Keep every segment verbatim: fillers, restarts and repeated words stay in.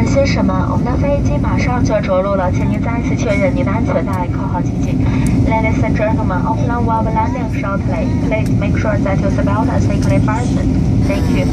呃，先生们，我们的飞机马上就要着陆了，请您再一次确认您的安全带扣好系紧。Ladies and gentlemen, our plane will be landing shortly. Please make sure that your seatbelt is safely fastened. Thank you.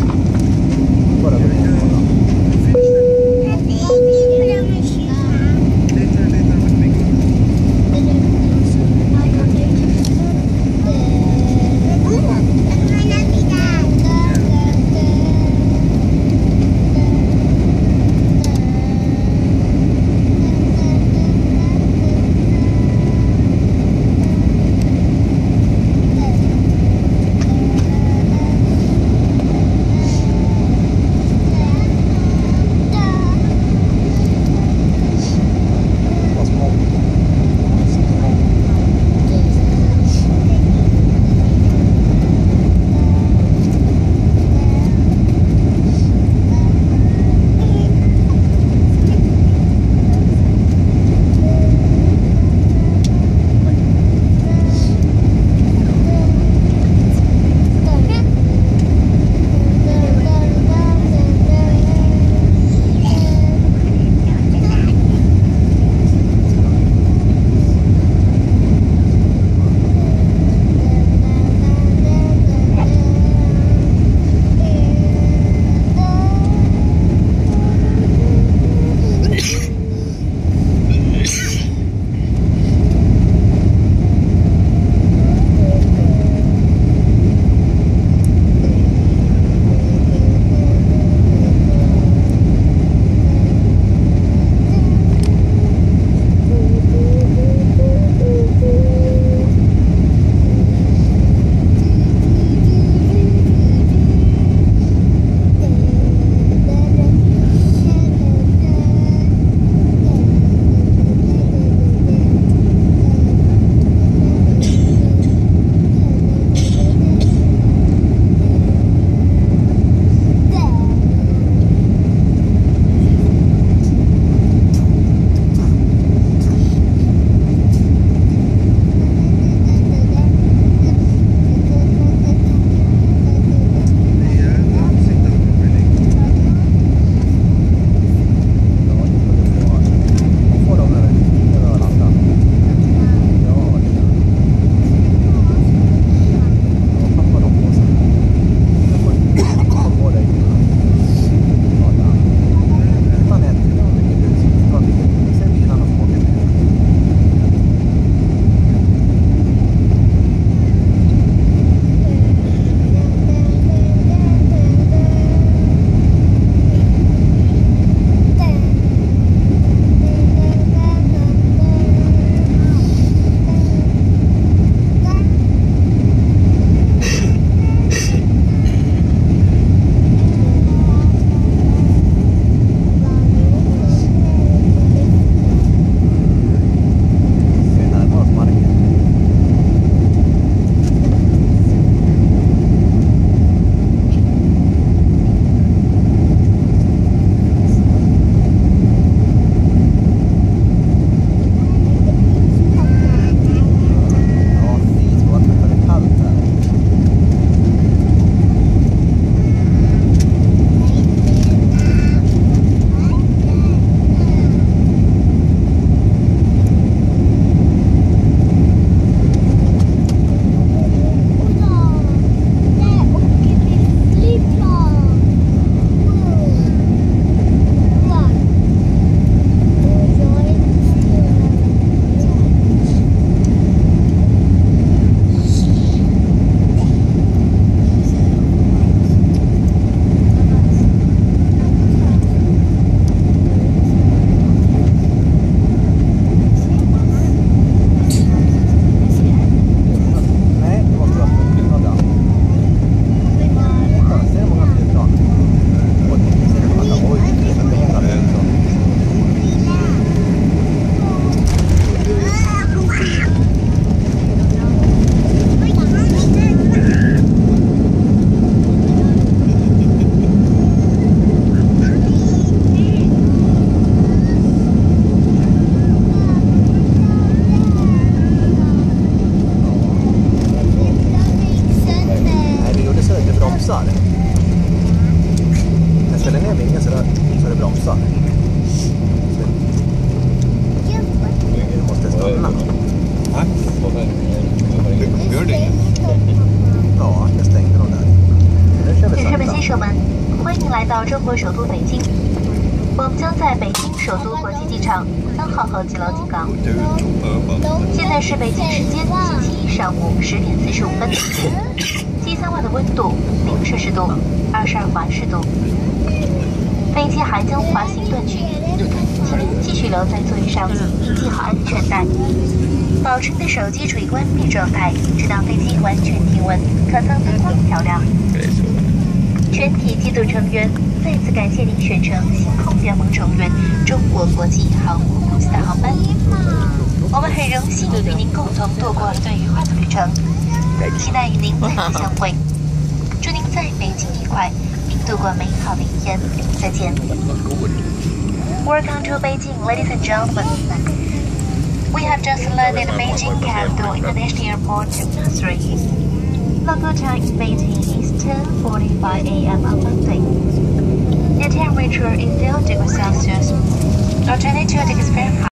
女士们、先生们，欢迎来到中国首都北京。我们将在北京首都国际机场三号候机楼进港。现在是北京时间星期一上午十点四十五分。机舱外的温度零摄氏度，二十二华氏度。飞机还将滑行断续，请您继续留在座椅上，系好安全带，保持你的手机处于关闭状态，直到飞机完全停稳，可曾灯光调亮。全体机组成员再次感谢您选乘星空联盟成员中国国际航空公司的航班。我们很荣幸与您共同度过了最愉快的旅程，期待与您再次相会。祝您在北京愉快，并度过美好的一天。再见。Welcome to Beijing, ladies and gentlemen. We have just landed at Beijing Capital International Airport three. Local time in Beijing is ten forty-five a m on Monday. The temperature is zero degrees Celsius, or twenty-two degrees Fahrenheit.